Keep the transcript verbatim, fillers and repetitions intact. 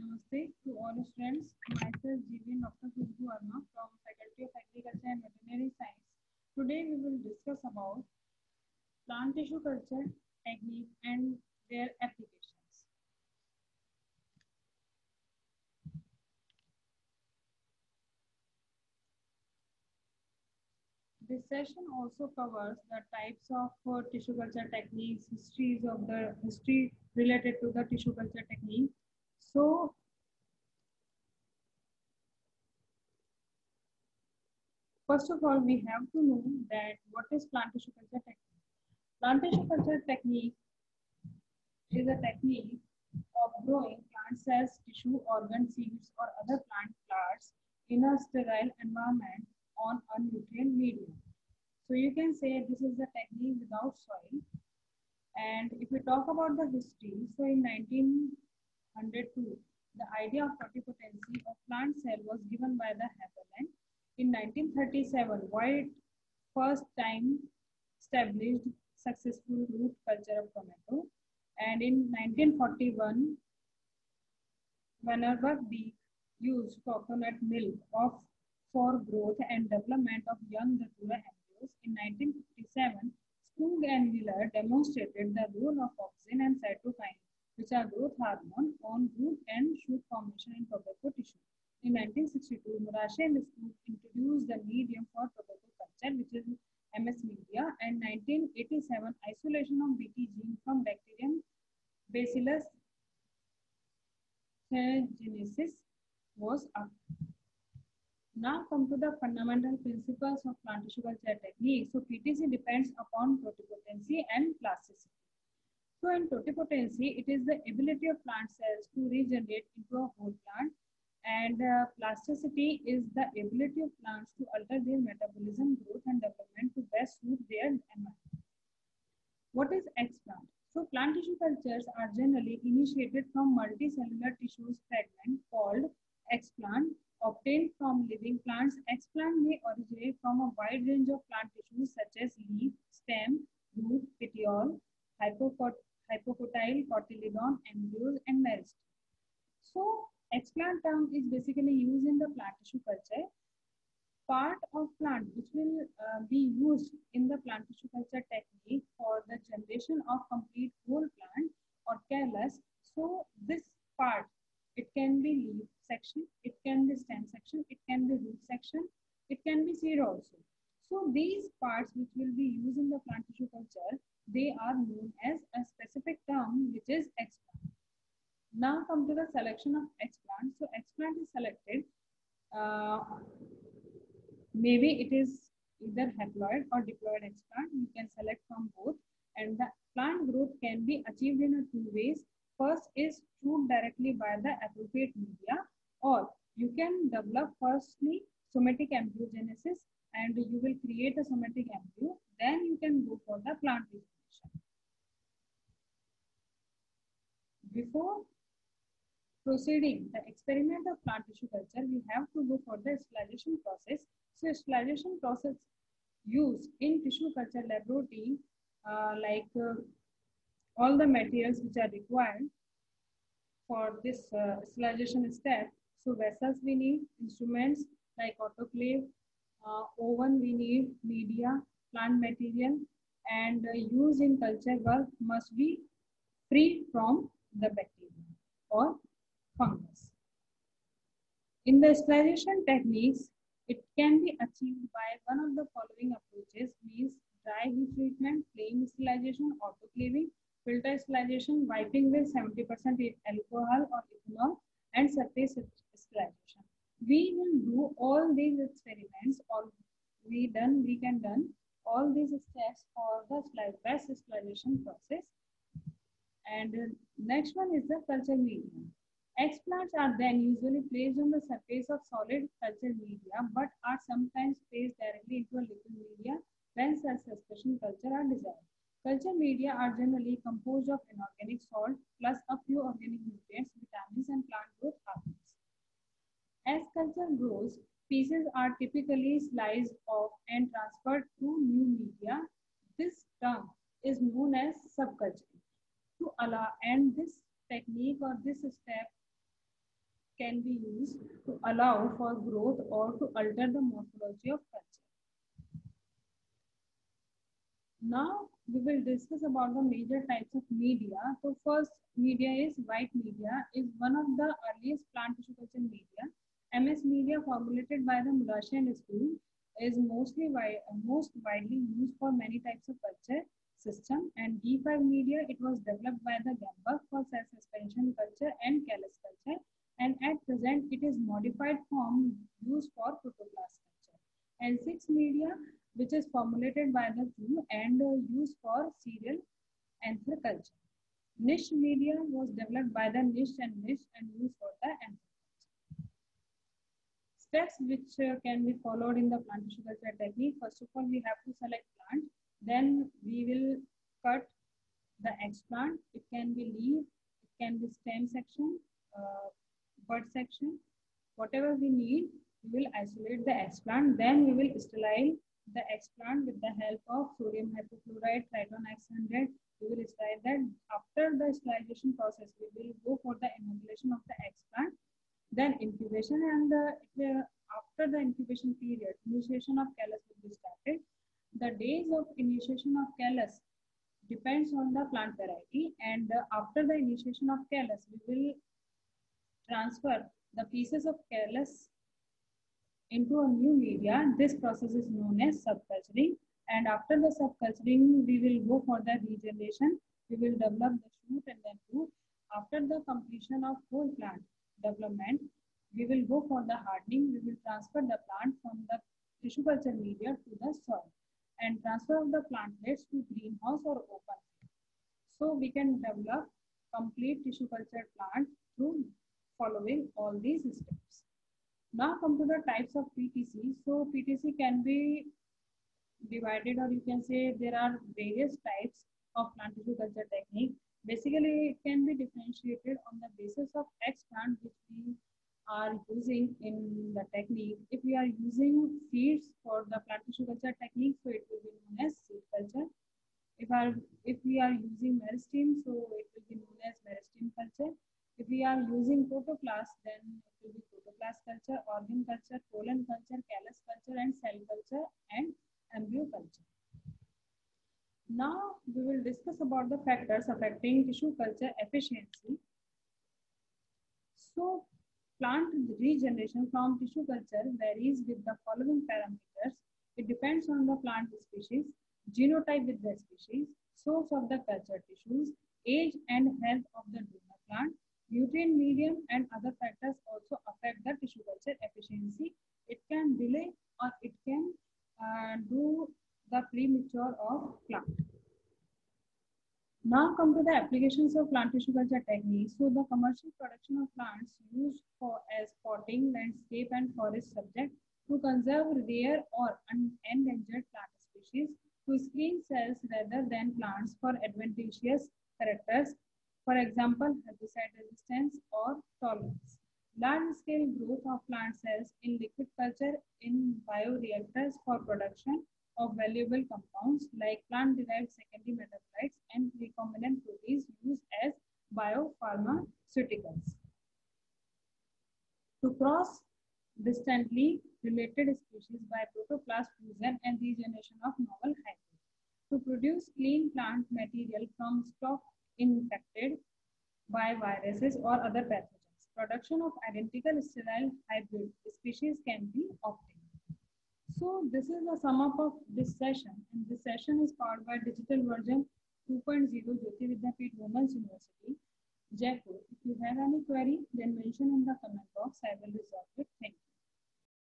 Namaste to all students. Myself G V Doctor Khushbu Verma from Faculty of Agriculture and Veterinary Science. Today we will discuss about plant tissue culture technique and their applications. This session also covers the types of uh, tissue culture techniques, histories of the history related to the tissue culture technique. So first of all, we have to know that what is plant tissue culture technique. Plant tissue culture technique is a technique of growing plant cells, tissue, organ, seeds, or other plant parts in a sterile environment on a nutrient medium. So you can say this is the technique without soil. And if we talk about the history, so in nineteen oh two, the idea of totipotency of plant cell was given by the Haberland. In nineteen thirty-seven, White first time established successful root culture of tomato. And in nineteen forty-one, Vannevar Beek used coconut milk of, for growth and development of young datura embryos. In nineteen fifty-seven, Skoog and Miller demonstrated the role of auxin and cytokine, which are growth hormone, on root and shoot formation in tobacco tissue. In nineteen sixty-two, Murashe and Skoog introduced the medium for tobacco culture, which is M S media, and nineteen eighty-seven, isolation of B T gene from bacterium Bacillus thuringiensis was up. Now come to the fundamental principles of plant tissue culture technique. So P T C depends upon totipotency and plasticity. So in totipotency, it is the ability of plant cells to regenerate into a whole plant, and uh, plasticity is the ability of plants to alter their metabolism, growth, and development to best suit their environment. What is explant? So plant tissue cultures are generally initiated from multicellular tissues fragment called explant obtained from living plants. Explant may originate from a wide range of plant tissues such as leaf, stem, root, petiole, hypocotyle, cotyledon, embryos, and meristem. So explant term is basically used in the plant tissue culture. Part of plant which will uh, be used in the plant tissue culture technique for the generation of complete whole plant or callus. So this part, it can be leaf section, it can be stem section, it can be root section, it can be seed also. So these parts which will be used in the plant tissue culture, they are known as a specific term which is explant. Now come to the selection of explant. So explant is selected. Uh, Maybe it is either haploid or diploid explant. You can select from both, and the plant growth can be achieved in a two ways. First is shoot directly by the appropriate media, or you can develop firstly somatic embryogenesis, and you will create a somatic embryo. Then you can go for the plant regeneration. Before proceeding the experiment of plant tissue culture, we have to go for the sterilization process. So sterilization process used in tissue culture laboratory, uh, like uh, all the materials which are required for this uh, sterilization step. So vessels we need, instruments like autoclave, uh, oven we need, media, plant material, and uh, used in culture work must be free from the bacteria or fungus. In the sterilization techniques, it can be achieved by one of the following approaches, means dry heat treatment, flame sterilization, autoclaving, filter sterilization, wiping with seventy percent alcohol or ethanol, and surface sterilization. We will do all these experiments, or we done, we can done all these steps for the best sterilization process. And uh, next one is the culture medium. Explants are then usually placed on the surface of solid culture media, but are sometimes placed directly into a liquid media when cell suspension culture are desired. Culture media are generally composed of inorganic salt plus a few organic nutrients, vitamins, and plant growth hormones. As culture grows, pieces are typically sliced off and transferred to new media. This term is known as subculturing. To allow, and this technique or this step can be used to allow for growth or to alter the morphology of culture. Now we will discuss about the major types of media. So first media is white media, is one of the earliest plant tissue culture media. M S media formulated by the Murashian school is mostly wi most widely used for many types of culture system, and D five media, it was developed by the Gambach for cell suspension culture and callus culture, and at present it is modified form used for protoplast culture. And six media, which is formulated by the Jew and uh, used for cereal anther culture. Niche media was developed by the niche and niche and used for the anther culture. Steps which uh, can be followed in the plant tissue culture technique. First of all, we have to select plant. Then we will cut the explant. It can be leaf, it can be stem section, uh, bud section. Whatever we need, we will isolate the explant. Then we will sterilize the explant with the help of sodium hypochlorite, Triton X one hundred. We will sterilize that. After the sterilization process, we will go for the inoculation of the explant. Then incubation, and the, the, after the incubation period, initiation of callus will be started. The days of initiation of callus depends on the plant variety, and uh, after the initiation of callus, we will transfer the pieces of callus into a new media. This process is known as subculturing, and after the subculturing, we will go for the regeneration. We will develop the shoot and then root. After the completion of whole plant development, we will go for the hardening. We will transfer the plant from the tissue culture media to the soil and transfer of the plantlets to greenhouse or open. So we can develop complete tissue culture plant through following all these steps. Now come to the types of P T C. So P T C can be divided, or you can say there are various types of plant tissue culture technique. Basically, it can be differentiated on the basis of explant which we are using in the technique. If we are using seeds for the plant tissue culture technique, so it will be known as seed culture. If, our, if we are using meristem, so it will be known as meristem culture. If we are using protoplast, then it will be protoplast culture, organ culture, colon culture, callus culture, and cell culture, and embryo culture. Now we will discuss about the factors affecting tissue culture efficiency. So plant regeneration from tissue culture varies with the following parameters. It depends on the plant species, genotype with the species, source of the culture tissues, age and health of the donor plant, nutrient medium, and other factors also affect the tissue culture efficiency. It can delay or it can uh, do the premature of plant. Now come to the applications of plant tissue culture techniques. So the commercial production of plants used for as potting, landscape, and forest subject, to conserve rare or endangered plant species, to screen cells rather than plants for advantageous characters, for example, herbicide resistance or tolerance. Large-scale growth of plant cells in liquid culture in bioreactors for production of valuable compounds like plant-derived secondary metabolites and recombinant proteins used as biopharmaceuticals. To cross distantly related species by protoplast fusion and regeneration of novel hybrids. To produce clean plant material from stock infected by viruses or other pathogens. Production of identical sterile hybrid species can be obtained. So this is the sum up of this session, and this session is powered by digital version two point oh Jyoti Vidyapeeth Women's University, Jaipur. If you have any query, then mention in the comment box. I will resolve it. Thank you.